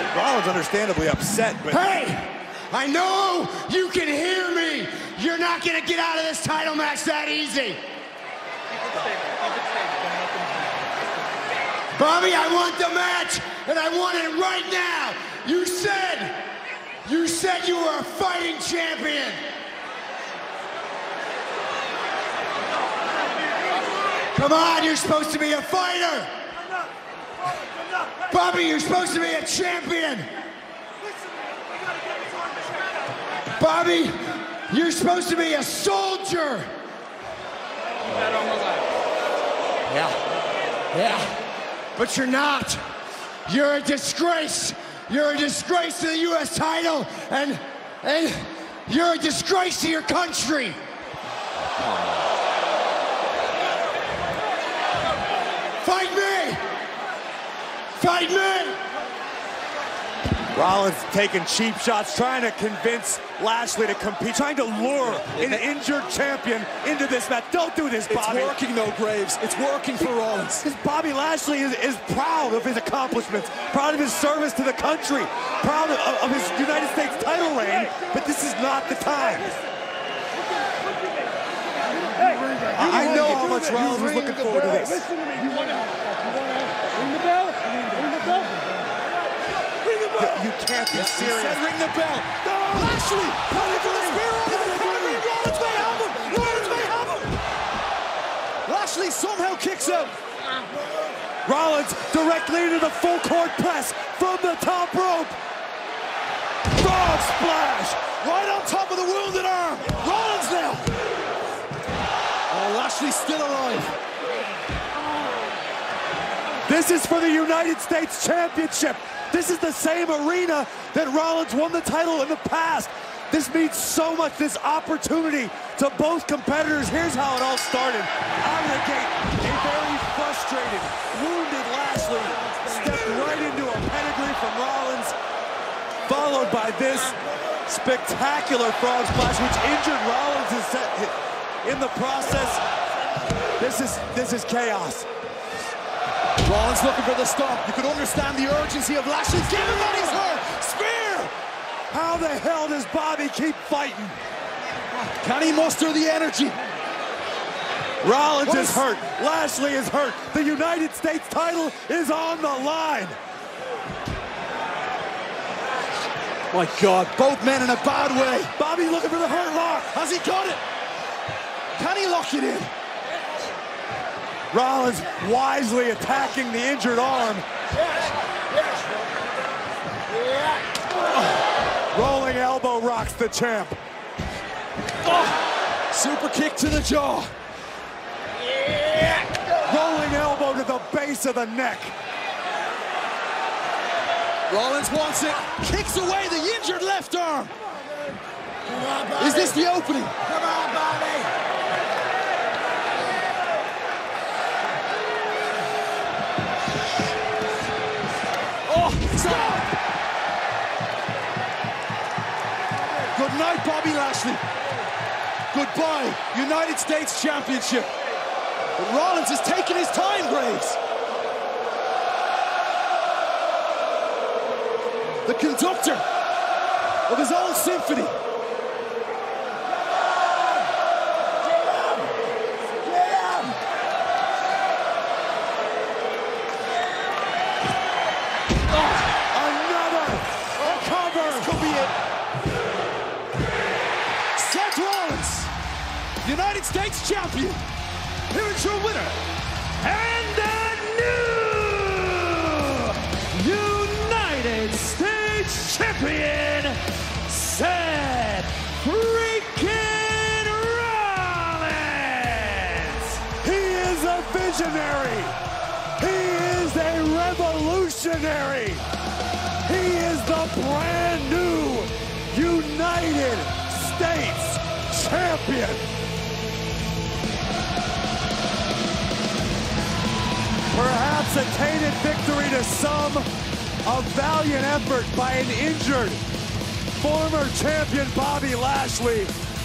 Rollins understandably upset, but... Hey! I know you can hear me! You're not gonna get out of this title match that easy! Bobby, I want the match, and I want it right now! You said you were a fighting champion! Come on, you're supposed to be a fighter! Bobby, you're supposed to be a champion! Bobby, you're supposed to be a soldier! Yeah, but you're not. You're a disgrace. You're a disgrace to the U.S. title, and you're a disgrace to your country. Fight me! Fight me! Rollins taking cheap shots, trying to convince Lashley to compete, trying to lure an injured champion into this match. Don't do this, Bobby. It's working, though, Graves. It's working for Rollins. Because Bobby Lashley is proud of his accomplishments, proud of his service to the country, proud of his United States title reign, but this is not the time. I know how much Rollins was looking forward to this. Listen to me. You want to ring the bell? Ring the bell? Ring the bell! You can't be serious. Said ring the bell. No. Lashley, coming for the spear over the pedigree. Rollins may have him. Rollins may have him. Lashley somehow kicks out. Rollins directly into the full court press from the top rope. Frog splash Right on top of the wounded arm. Rollins now. Oh, Lashley's still alive. This is for the United States Championship. This is the same arena that Rollins won the title in the past. This means so much, this opportunity to both competitors. Here's how it all started. Out of the gate, a very frustrated, wounded Lashley stepped right into a pedigree from Rollins, followed by this spectacular frog splash, which injured Rollins in the process. This is chaos. Rollins looking for the stop. You could understand the urgency of Lashley. Give him what he's hurt. Spear! How the hell does Bobby keep fighting? Can he muster the energy? Rollins is hurt. Lashley is hurt. The United States title is on the line. My God, both men in a bad way. Bobby looking for the hurt lock. Has he got it? Can he lock it in? Rollins wisely attacking the injured arm. Rolling elbow rocks the champ. Oh, super kick to the jaw. Rolling elbow to the base of the neck. Rollins wants it. Kicks away the injured left arm. Is this the opening? Come on, Bobby! Oh, stop! Good night, Bobby Lashley. Goodbye, United States Championship. But Rollins is taking his time, Graves. The conductor of his own symphony. United States champion. Here is your winner, and the new United States champion, Seth freaking Rollins. He is a visionary. He is a revolutionary. He is the brand new United States champion. Perhaps a tainted victory to some, a valiant effort by an injured former champion Bobby Lashley.